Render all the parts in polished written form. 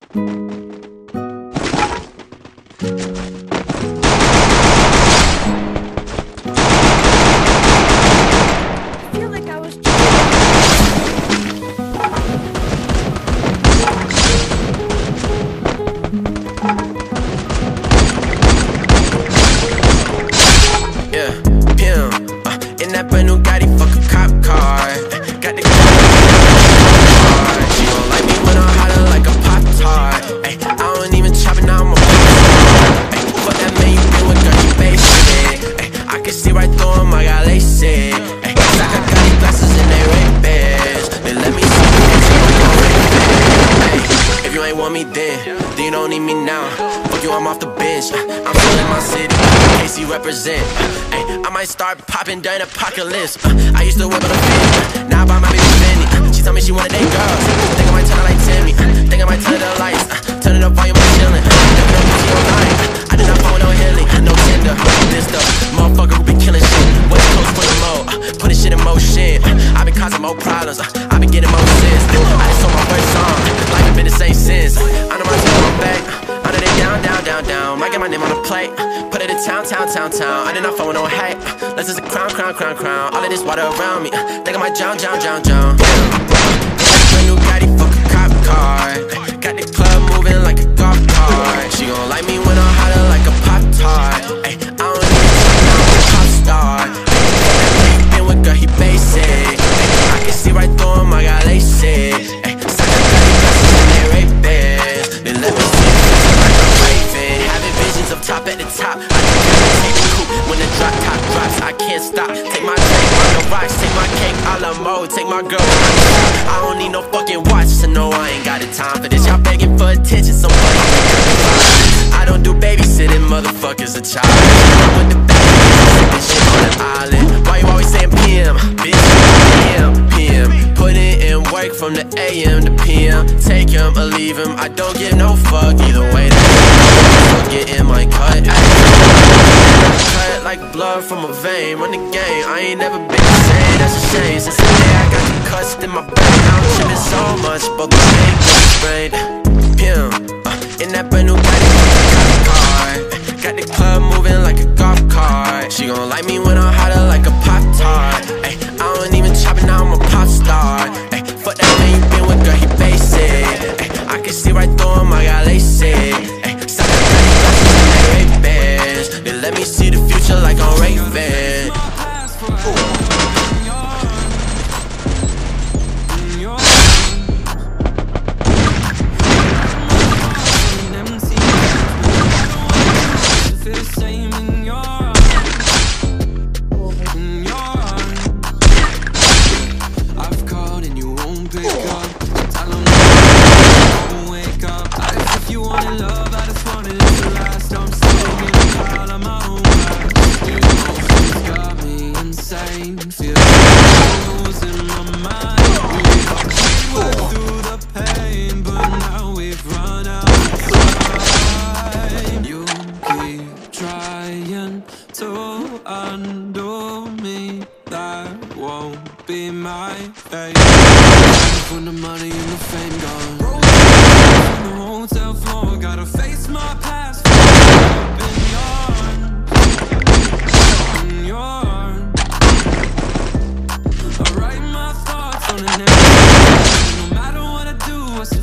Then you don't need me now. Fuck you, I'm off the bench. I'm still in my city, KC represent. I might start popping during apocalypse. I used to whip on a fin, now I buy my baby Fendi. She told me she wanted that girls. Think I might turn her like Timmy. Think I might turn the lights. Turn it up volume, I'm chillin'. Never know who's online. I did not phone no healing, no Tinder. This the motherfucker who be killing shit. West Coast full of mode, putting shit in motion. I been causing more problems, I been getting more sins. I just sold my first song, life ain't been the same since. I know my time on back, I know they down, down, down, down. Might get my name on the plate, put it in town, town, town, town. I did not phone no hate, this is a crown, crown, crown, crown. All of this water around me, think I might drown, drown, drown, drown. Brand new Gotti, fuck a cop car. Got the club moving like a golf cart. She gon' like me when I'm hotter like a Pop-Tart. I don't even know I'm a pop star. Been with girl, he basic. I can see right through him, I got LASIK. Suck a dirty glasses and they rape it. They let me see it like I'm raving. Having visions of top at the top. I can take the coupe when the drop top drops. I can't stop. Take my drink on the rocks. Take my cake a la mode. Take my girl on the top. I don't need no fucking watch to know I ain't got the time for this. Y'all begging for attention, so I don't do babysitting, motherfuckers a child. I'm with the baby, shit on the island. Why you always saying PM? Bitch, PM. Putting in work from the AM to PM. Take him or leave him, I don't give no fuck. Either way, that's get in my cut. Cut like blood from a vein. Run the game, I ain't never been the same. That's a shame, since the day I got concussed in my brain. I'm tripping so much, but the thing got sprained. PM, in that brand new car. Got the club moving like a golf cart. She gon' like me when I'm hotter like a Pop-Tart. I don't even chop it, now I'm a pop star. Fuck that man, you been with girl, he basic. I can see right through him, I got LASIK. Suck a dirty glasses and they rape it. They let me see the future like I'm Raven. To undo me, that won't be my fate. When the money and the fame gone, on the hotel floor, gotta face my past. In your arms, I write my thoughts on an empty. No matter what I do, I still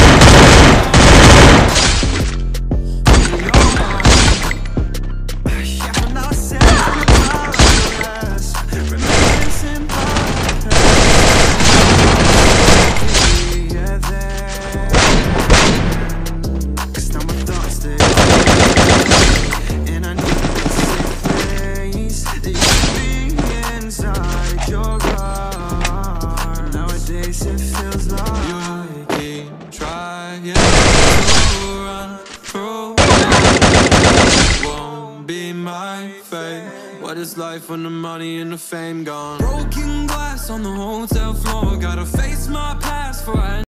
what is life when the money and the fame gone? Broken glass on the hotel floor, gotta face my past for I